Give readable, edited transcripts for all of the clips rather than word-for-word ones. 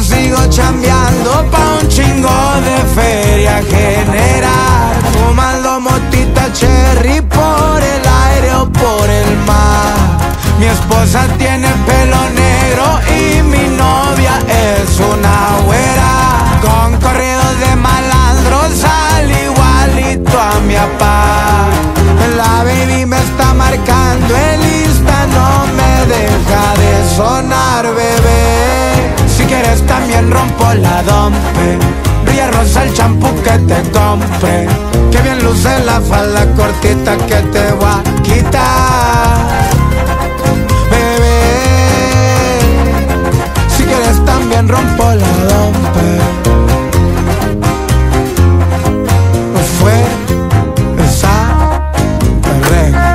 sigo chambeando pa' un chingo de feria generar, fumando motita cherry por el aire o por el mar. Mi esposa tiene pelo negro y mi novia es una güera, con corridos de malandros al igualito a mi papá. La baby me está marcando el Insta, no me deja de sonar, bebé. Si quieres también rompo la dompe, brilla rosa el champú que te compre, que bien luce la falda cortita que te voy a quitar, bebé. Si quieres también rompo la dompe. Pues fue esa regla.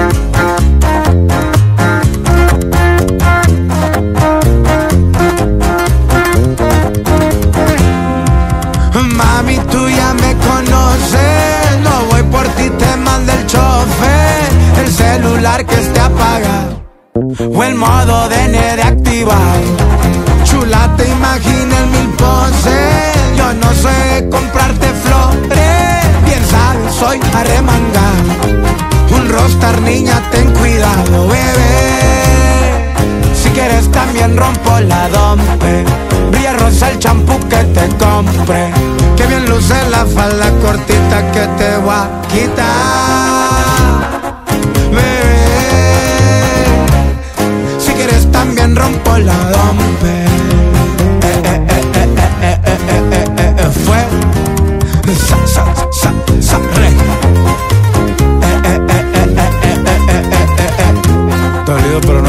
Mami, tú ya me conoces, no voy por ti, te manda el chofer. El celular que esté apagado o el modo DN de activado. Chula, te imaginé en mil poses. Yo no sé comprarte flores, bien sabes, soy arremangado. Un rockstar, niña, ten cuidado, bebé. Si quieres también rompo la dompe, brilla rosa el champú que te compre, que bien luce la falda cortita que te voy a quitar, bebé. Si quieres también rompo la dompe. Fue re. Dolido pero